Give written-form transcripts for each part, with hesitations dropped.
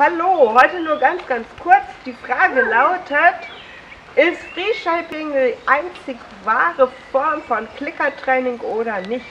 Hallo, heute nur ganz kurz. Die Frage lautet, ist Freeshaping die einzig wahre Form von Klickertraining oder nicht?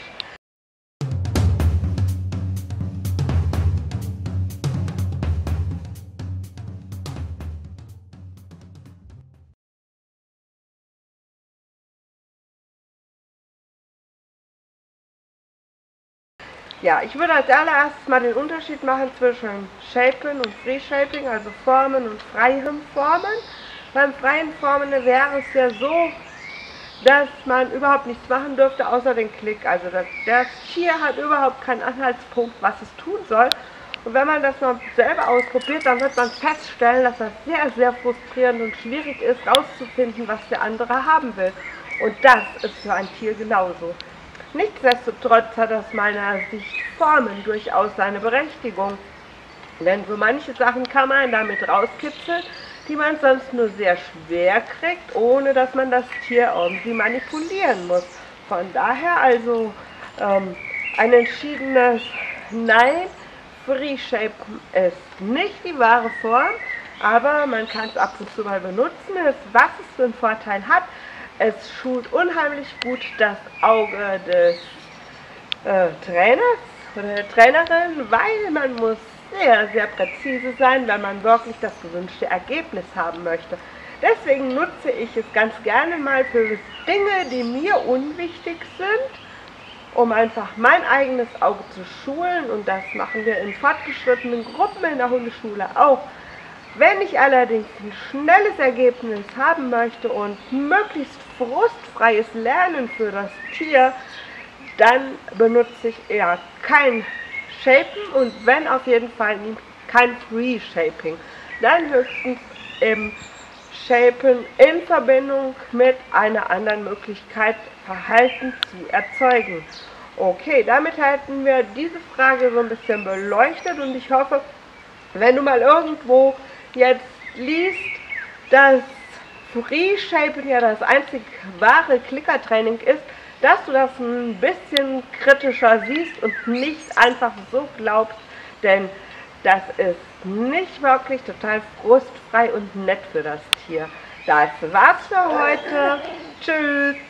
Ja, ich würde als allererstes mal den Unterschied machen zwischen Shapen und Freeshaping, also Formen und freien Formen. Beim freien Formen wäre es ja so, dass man überhaupt nichts machen dürfte, außer den Klick. Also das Tier hat überhaupt keinen Anhaltspunkt, was es tun soll. Und wenn man das mal selber ausprobiert, dann wird man feststellen, dass das sehr frustrierend und schwierig ist, rauszufinden, was der andere haben will. Und das ist für ein Tier genauso. Nichtsdestotrotz hat aus meiner Sicht Formen durchaus seine Berechtigung. Denn so manche Sachen kann man damit rauskitzeln, die man sonst nur sehr schwer kriegt, ohne dass man das Tier irgendwie manipulieren muss. Von daher also ein entschiedenes Nein, Freeshapen ist nicht die wahre Form, aber man kann es ab und zu mal benutzen. Was es für einen Vorteil hat, es schult unheimlich gut das Auge des Trainers oder der Trainerin, weil man muss sehr präzise sein, wenn man wirklich das gewünschte Ergebnis haben möchte. Deswegen nutze ich es ganz gerne mal für Dinge, die mir unwichtig sind, um einfach mein eigenes Auge zu schulen, und das machen wir in fortgeschrittenen Gruppen in der Hundeschule auch. Wenn ich allerdings ein schnelles Ergebnis haben möchte und möglichst frustfreies Lernen für das Tier, dann benutze ich eher kein Shapen und wenn auf jeden Fall kein Free-Shaping. Dann höchstens im Shapen in Verbindung mit einer anderen Möglichkeit, Verhalten zu erzeugen. Okay, damit hätten wir diese Frage so ein bisschen beleuchtet und ich hoffe, wenn du mal irgendwo jetzt liest, dass Freeshapen ja das einzig wahre Klickertraining ist, dass du das ein bisschen kritischer siehst und nicht einfach so glaubst, denn das ist nicht wirklich total frustfrei und nett für das Tier. Das war's für heute. Tschüss!